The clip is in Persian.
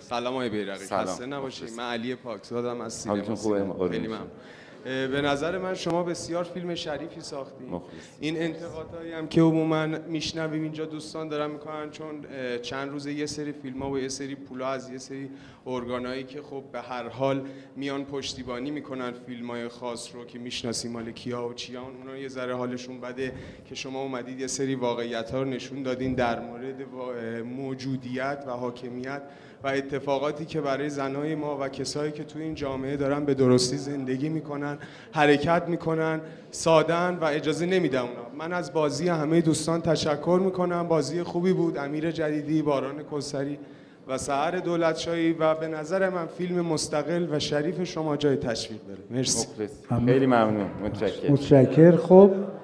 سلام آقای بیرقی، خسته نباشید. من علی پاکزادم از سینما. حالتون خوبه؟ خیلی ممنون. به نظر من شما بسیار فیلم شریفی ساختید. این انتقادهایی هم که عموما میشنویم اینجا دوستان دارن میکنن چون چند روز یه سری فیلم‌ها و یه سری پولا از یه سری ارگانایی که خب به هر حال میان پشتیبانی میکنن فیلم‌های خاص رو که میشناسیم مال کیا و چیان، اونا یه ذره حالشون بده که شما اومدید یه سری واقعیت‌ها رو نشون دادین در مورد موجودیت و حاکمیت و اتفاقاتی که برای زنای ما و کسایی که توی این جامعه دارن به درستی زندگی میکنن، حرکت میکنن، سادن و اجازه نمیدم اونا. من از بازی همه دوستان تشکر میکنم. بازی خوبی بود. امیر جدیدی، باران کوثری و سحر دولتشاهی و به نظر من فیلم مستقل و شریف شما جای تشویق داره. مرسی. خیلی ممنون. متشکرم. خب